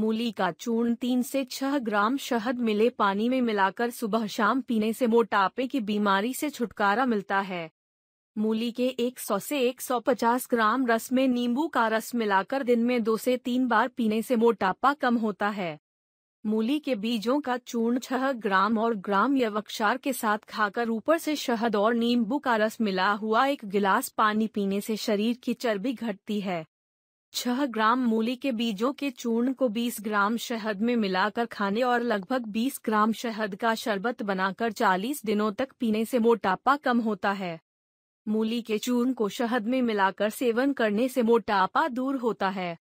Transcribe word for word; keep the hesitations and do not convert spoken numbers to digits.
मूली का चूर्ण तीन से छह ग्राम शहद मिले पानी में मिलाकर सुबह शाम पीने से मोटापे की बीमारी से छुटकारा मिलता है। मूली के सौ से एक सौ पचास ग्राम रस में नींबू का रस मिलाकर दिन में दो से तीन बार पीने से मोटापा कम होता है। मूली के बीजों का चूर्ण छह ग्राम और ग्राम यवक्षार के साथ खाकर ऊपर से शहद और नींबू का रस मिला हुआ एक गिलास पानी पीने से शरीर की चर्बी घटती है। छह ग्राम मूली के बीजों के चूर्ण को बीस ग्राम शहद में मिलाकर खाने और लगभग बीस ग्राम शहद का शरबत बनाकर चालीस दिनों तक पीने से मोटापा कम होता है। मूली के चूर्ण को शहद में मिलाकर सेवन करने से मोटापा दूर होता है।